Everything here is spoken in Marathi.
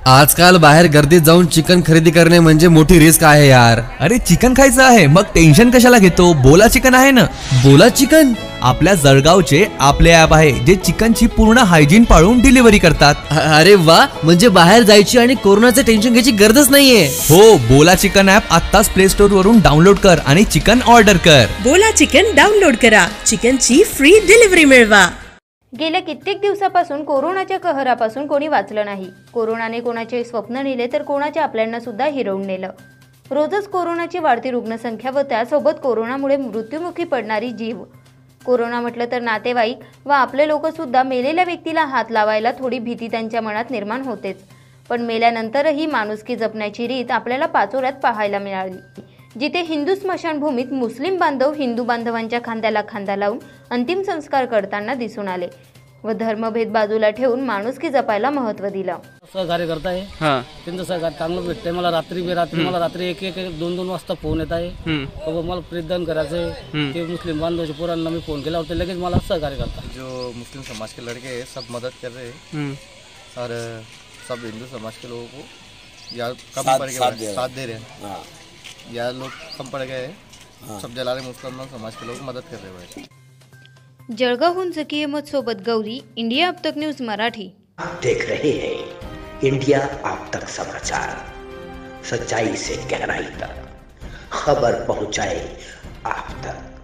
आजकाल बाहेर गर्दीत जाऊन चिकन खरेदी करणे म्हणजे मोठी रिस्क आहे यार। अरे चिकन खायचं आहे मग टेन्शन कशाला घेतो, बोला चिकन आहे ना। बोला चिकन आपल्या जळगावचे आपले ऍप आहे जे चिकनची पूर्ण हायजीन पाळून डिलिव्हरी करतात। अरे वा, म्हणजे बाहेर जायची आणि कोरोनाचे टेन्शन घ्यायची गरजच नाहीये। हो, बोला चिकन ऍप आत्ताच प्ले स्टोर वरून डाउनलोड कर आणि चिकन ऑर्डर कर। बोला चिकन डाउनलोड करा, चिकनची फ्री डिलिव्हरी मिळवा। गेल्या कित्येक दिवसापासून कोरोनाच्या कहरापासून कोणी वाचलं नाही। कोरोनाने कोणाचे स्वप्न नेले तर कोणाच्या आपल्यांना सुद्धा हिरवून नेलं। रोजच कोरोनाची वाढती रुग्णसंख्या व त्यासोबत कोरोनामुळे मृत्युमुखी पडणारी जीव। कोरोना म्हटलं तर नातेवाईक व आपले लोक सुद्धा मेलेल्या व्यक्तीला हात लावायला थोडी भीती त्यांच्या मनात निर्माण होतेच, पण मेल्यानंतरही माणुसकी जपण्याची रीत आपल्याला पाचोऱ्यात पाहायला मिळाली। जिथे हिंदू स्मशानभूमीत मुस्लिम बांधव हिंदू बांधवांच्या खांद्याला खांदा लावून अंतिम संस्कार करताना दिसून आले व धर्मभेद बाजूला ठेवून माणुसकी जपायला महत्त्व दिलं। सहकार्य करत आहे, त्यांचं सहकार्य चांगलं भेटतंय। मला रात्री एक दोन वाजता फोन येत आहे, मला प्रेतदान करायचंय। ते मुस्लिम बांधवाच्या पोरांना मी फोन केला होता, लगेच मला सहकार्य करतात। जो मुस्लिम समाज के लड़के हैं सब मदद कर रहे हैं और सब हिंदू समाज के लोगों को या कम पड़ गए साथ दे रहे हैं। या लोग कम पड़ गए, सब जला रहे, मुसलमान समाज के लोग मदद कर रहे हैं। जळगावहून झकी अहमद सोबत गौरी, इंडिया अब तक न्यूज मराठी। आप देख रहे हैं इंडिया अब तक समाचार, सच्चाई से गहराई तक खबर पहुंचाए आप तक।